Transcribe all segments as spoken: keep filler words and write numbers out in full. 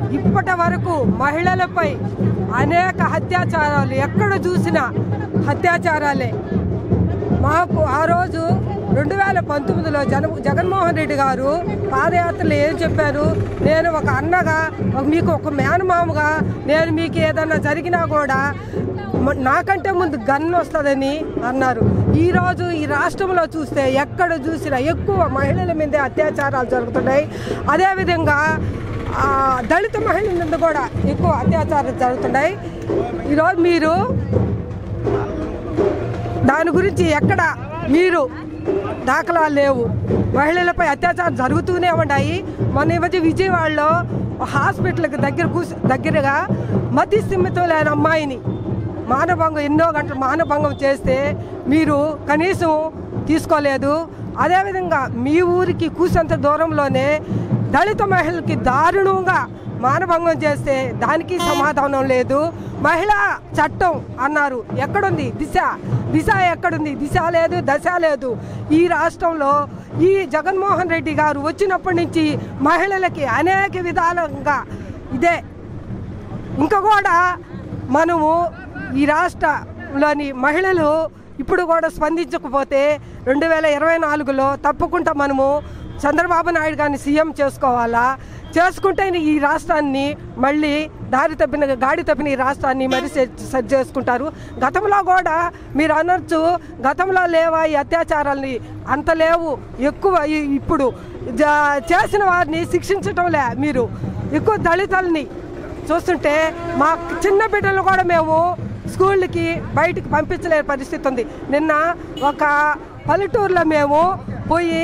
ఇప్పటి వరకు మహిళలపై అనేక అత్యాచారాలు ఎక్కడ చూసినా అత్యాచారాలే. మాకు ఆ రోజు రెండు వేల పంతొమ్మిదిలో జన జగన్మోహన్ రెడ్డి గారు పాదయాత్రలు ఏం చెప్పారు, నేను ఒక అన్నగా మీకు ఒక మేనమామగా నేను మీకు ఏదన్నా జరిగినా కూడా నాకంటే ముందు గన్ వస్తుందని అన్నారు. ఈరోజు ఈ రాష్ట్రంలో చూస్తే ఎక్కడ చూసినా ఎక్కువ మహిళల మీదే అత్యాచారాలు జరుగుతున్నాయి. అదేవిధంగా దళిత మహిళల మీద కూడా ఎక్కువ అత్యాచారాలు జరుగుతున్నాయి. ఈరోజు మీరు దాని గురించి ఎక్కడ మీరు దాఖలాలు లేవు. మహిళలపై అత్యాచారం జరుగుతూనే ఉన్నాయి. మొన్న ఈ మధ్య విజయవాడలో హాస్పిటల్కి దగ్గర కూసి దగ్గరగా మతి స్థిమితం లేని అమ్మాయిని మానభంగం ఎన్నో గంటలు మానభంగం చేస్తే మీరు కనీసం తీసుకోలేదు. అదేవిధంగా మీ ఊరికి కూసంత దూరంలోనే దళిత మహిళలకి దారుణంగా మానభంగం చేస్తే దానికి సమాధానం లేదు. మహిళా చట్టం అన్నారు, ఎక్కడుంది దిశ? దిశ ఎక్కడుంది? దిశ లేదు, దశ లేదు. ఈ రాష్ట్రంలో ఈ జగన్మోహన్ రెడ్డి గారు వచ్చినప్పటి నుంచి మహిళలకి అనేక విధాలుగా ఇదే. ఇంకా కూడా మనము ఈ రాష్ట్రంలోని మహిళలు ఇప్పుడు కూడా స్పందించకపోతే రెండు వేల ఇరవై నాలుగులో తప్పకుండా మనము చంద్రబాబు నాయుడు గారిని సీఎం చేసుకోవాలా. చేసుకుంటే ఈ రాష్ట్రాన్ని మళ్ళీ దారి తప్పిన గాడి తప్పిన ఈ రాష్ట్రాన్ని మరి సరి చేసుకుంటారు. గతంలో కూడా మీరు అనొచ్చు, గతంలో లేవా ఈ అత్యాచారాలని? అంత లేవు, ఎక్కువ. ఇప్పుడు చేసిన వారిని శిక్షించటం లే. మీరు ఎక్కువ దళితుల్ని చూస్తుంటే మా చిన్న బిడ్డలు కూడా మేము స్కూళ్ళకి బయటికి పంపించలేని పరిస్థితి ఉంది. నిన్న ఒక పల్లెటూరులో మేము పోయి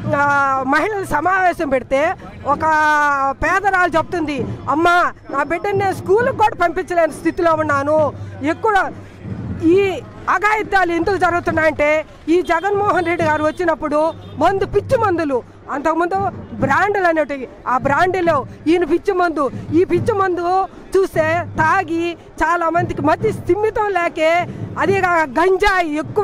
మహిళల సమావేశం పెడితే ఒక పేదరాలు చెప్తుంది, అమ్మ నా బిడ్డని నేను స్కూల్కి కూడా పంపించలేని స్థితిలో ఉన్నాను. ఎక్కువ ఈ అఘాయిత్యాలు ఎందుకు జరుగుతున్నాయంటే ఈ జగన్మోహన్ రెడ్డి గారు వచ్చినప్పుడు మందు పిచ్చి మందులు, అంతకుముందు బ్రాండ్లు అనేటివి, ఆ బ్రాండ్లో ఈయన పిచ్చి మందు, ఈ పిచ్చి మందు చూస్తే తాగి చాలా మందికి మతి స్థిమితం లేకే. అది గంజాయి ఎక్కువ,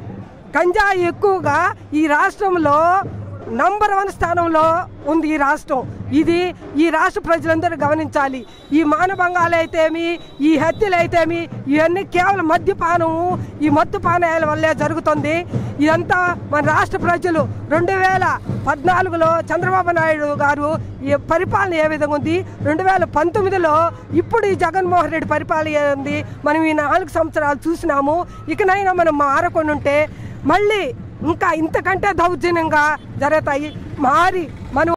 గంజాయి ఎక్కువగా ఈ రాష్ట్రంలో నంబర్ వన్ స్థానంలో ఉంది ఈ రాష్ట్రం. ఇది ఈ రాష్ట్ర ప్రజలందరూ గమనించాలి. ఈ మానభంగాలు అయితేమి, ఈ హత్యలు అయితేమి, ఇవన్నీ కేవలం మద్యపానము, ఈ మత్తు పానీయాల వల్లే జరుగుతుంది. ఇదంతా మన రాష్ట్ర ప్రజలు రెండు వేల పద్నాలుగులో చంద్రబాబు నాయుడు గారు ఈ పరిపాలన ఏ విధంగా ఉంది, రెండు వేల పంతొమ్మిదిలో ఇప్పుడు ఈ జగన్మోహన్ రెడ్డి పరిపాలన ఉంది. మనం ఈ నాలుగు సంవత్సరాలు చూసినాము. ఇకనైనా మనం మారకుండా ఉంటే మళ్ళీ ఇంకా ఇంతకంటే దౌర్జన్యంగా జరుగుతాయి. మారి మనం